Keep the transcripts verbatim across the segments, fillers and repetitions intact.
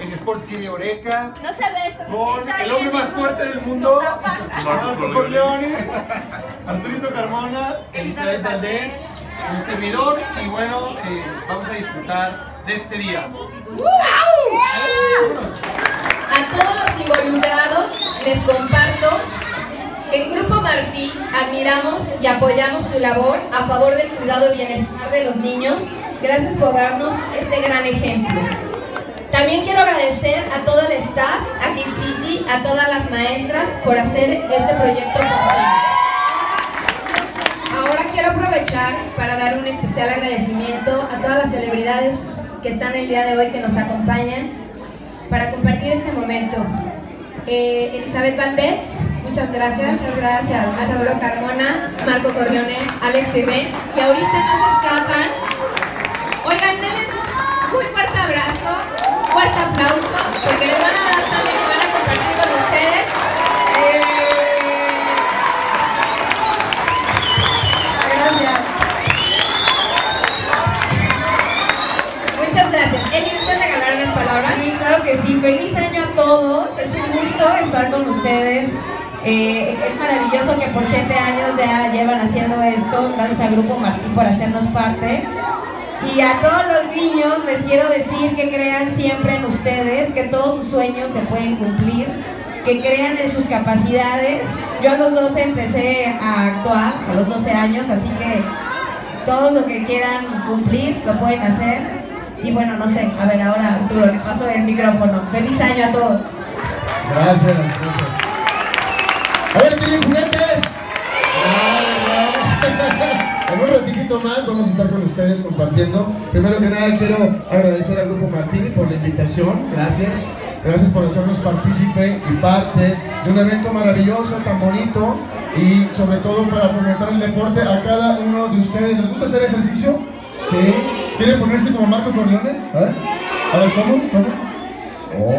en Sport City Oreca, no se ve, con el hombre más fuerte del mundo, Marco Corleone, Arturito Carmona, Elizabeth Valdés, un servidor, y bueno, eh, vamos a disfrutar de este día. A todos los involucrados les comparto que en Grupo Martí admiramos y apoyamos su labor a favor del cuidado y bienestar de los niños. Gracias por darnos este gran ejemplo. También quiero agradecer a todo el staff, a Kid City, a todas las maestras por hacer este proyecto posible. Ahora quiero aprovechar para dar un especial agradecimiento a todas las celebridades que están el día de hoy, que nos acompañan para compartir este momento. Eh, Elizabeth Valdés, muchas gracias. Muchas gracias. Arturo Carmona, Marco Corleone, Alex Ribén, y ahorita no se escapan. Oigan, denles un muy fuerte abrazo, un fuerte aplauso, porque les van a dar también y van a compartir con ustedes. Eh... Gracias. Muchas gracias. Eli, ¿nos puede regalar unas palabras? Sí, claro que sí. Feliz año a todos. Es un gusto estar con ustedes. Eh, es maravilloso que por siete años ya llevan haciendo esto. Gracias al Grupo Martí por hacernos parte. Y a todos los niños les quiero decir que crean siempre en ustedes, que todos sus sueños se pueden cumplir, que crean en sus capacidades. Yo a los doce empecé a actuar, a los doce años, así que todo lo que quieran cumplir lo pueden hacer. Y bueno, no sé, a ver, ahora Arturo, le paso el micrófono. Feliz año a todos. Gracias, gracias. A ver, ¿tienen juguetes? En un ratito más vamos a estar con ustedes compartiendo. Primero que nada quiero agradecer al Grupo Martí por la invitación. Gracias. Gracias por hacernos partícipe y parte de un evento maravilloso, tan bonito, y sobre todo para fomentar el deporte a cada uno de ustedes. ¿Les gusta hacer ejercicio? ¿Sí? ¿Quieren ponerse como Marco Corleone? A ver, a ver, ¿cómo? ¿Cómo? Oh.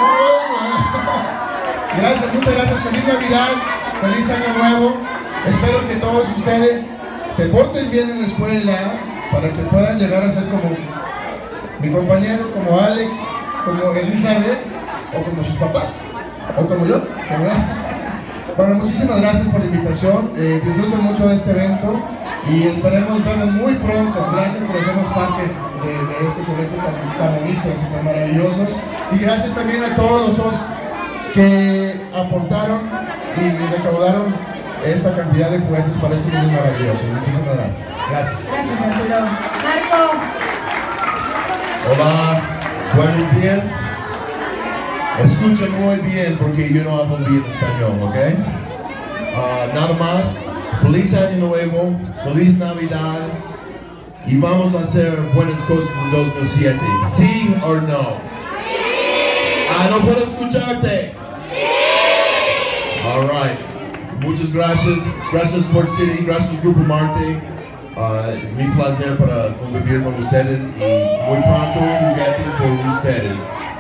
Gracias, muchas gracias. Feliz Navidad, feliz Año Nuevo. Espero que todos ustedes se porten bien en la escuela para que puedan llegar a ser como mi compañero, como Alex, como Elizabeth, o como sus papás, o como yo. Bueno, muchísimas gracias por la invitación. Eh, disfruten mucho de este evento y esperemos vernos muy pronto. Gracias por hacernos parte de, de estos eventos tan, tan bonitos y tan maravillosos. Y gracias también a todos los socios que aportaron y recaudaron esta cantidad de juguetes para este niño maravilloso. Muchísimas gracias. Gracias. Gracias, Arturo. Marco. Hola, buenos días. Escuchen muy bien porque yo no hablo bien español, ¿ok? Uh, nada más, feliz año nuevo, feliz Navidad, y vamos a hacer buenas cosas en dos mil siete. ¿Sí o no? Sí. Ah, no puedo escucharte. Sí. All right. Muchas gracias. Gracias Sport City, gracias Grupo Martí. Uh, es mi placer para convivir con ustedes y muy pronto juguetes por ustedes.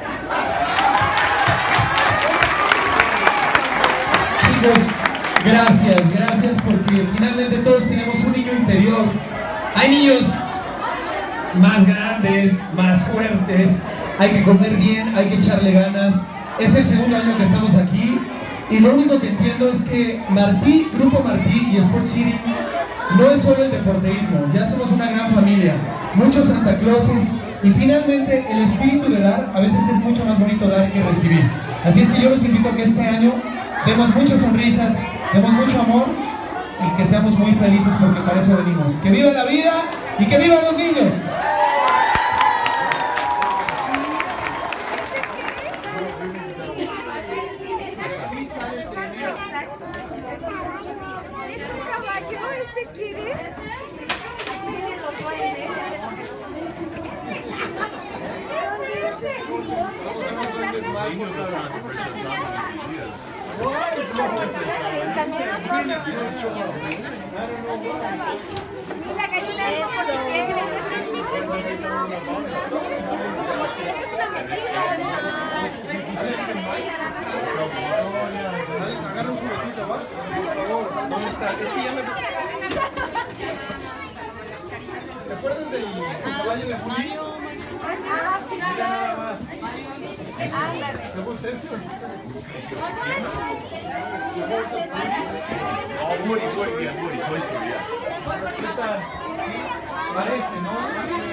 Chicos, gracias, gracias porque finalmente todos tenemos un niño interior. Hay niños más grandes, más fuertes, hay que comer bien, hay que echarle ganas. Es el segundo año que estamos aquí y lo único que entiendo es que Martí, Grupo Martí y Sport City no es solo el deporteísmo, ya somos una gran familia, muchos Santa Clauses, y finalmente el espíritu de dar, a veces es mucho más bonito dar que recibir. Así es que yo los invito a que este año demos muchas sonrisas, demos mucho amor y que seamos muy felices porque para eso venimos. ¡Que viva la vida y que vivan los niños! Agarra un juguetito, ¿va? Por favor, ¿dónde está? Es que ya me... ¿Te acuerdas del caballo de Juli? Mira nada más. ¿Te gusta eso? Oh, Woody, Woody, yeah, Woody, Toy Story, yeah. ¿Qué tal? Parece, ¿no?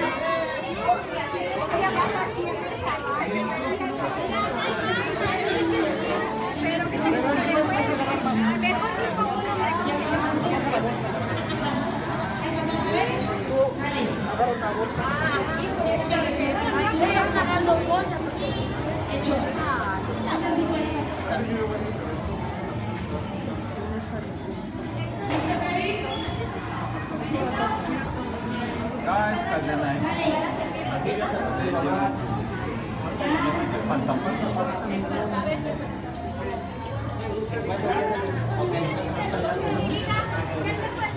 Fantástico.